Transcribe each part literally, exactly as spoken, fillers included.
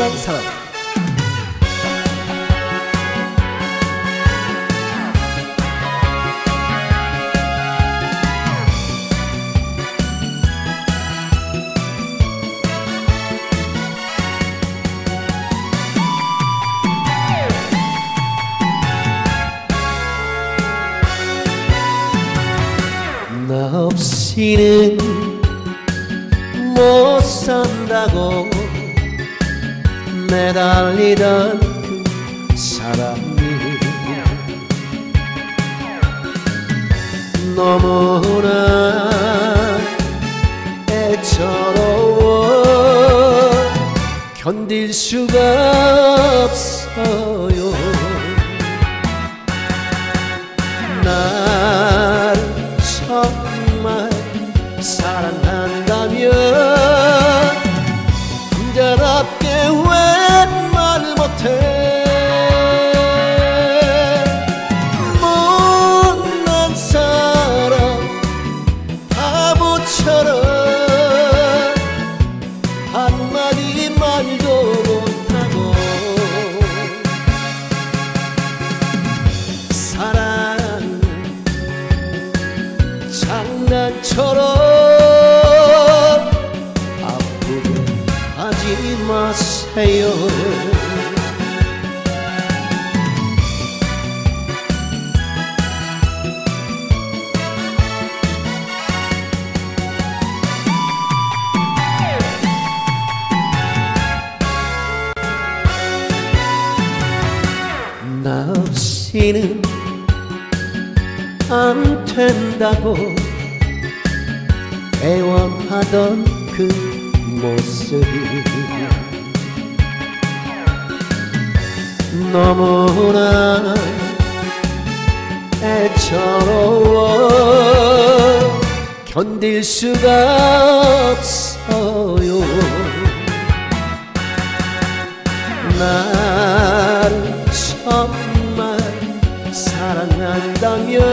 만난 사람. 나 없이는 못 산다고 매달리던 그 사람이 너무나 애처로워 견딜 수가 없어요. 날 정말 사랑한다면 혼자답게 왜 말 못해. 못난 사람 바보처럼 한마디 말도 못하고 사랑 장난처럼 아프게 하지 마세요. 나 없이는 안 된다고 애원하던 그 모습이 너무나 애처로워 견딜 수가 없어요. 나를 정말 사랑한다면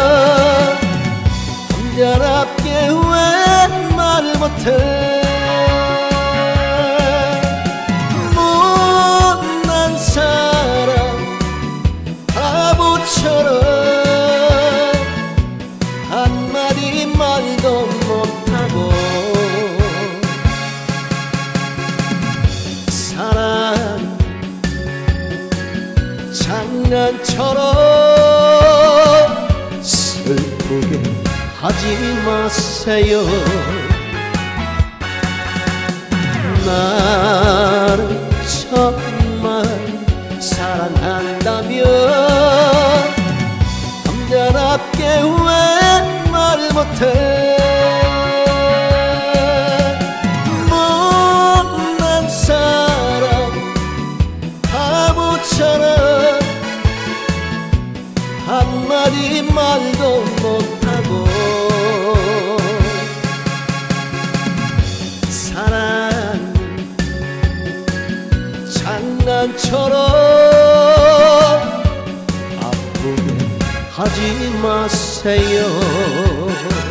혼자답게 왜 말을 못해. 못난 사람 바보처럼 한마디 말도 못하고 사랑 장난처럼 슬프게 하지 마세요. 나를 정말 사랑한다면 남자답게 왜 말 못해. 못난 사람 바보처럼 한마디 말도 못하고 사랑 장난처럼 아프게 하지 마세요.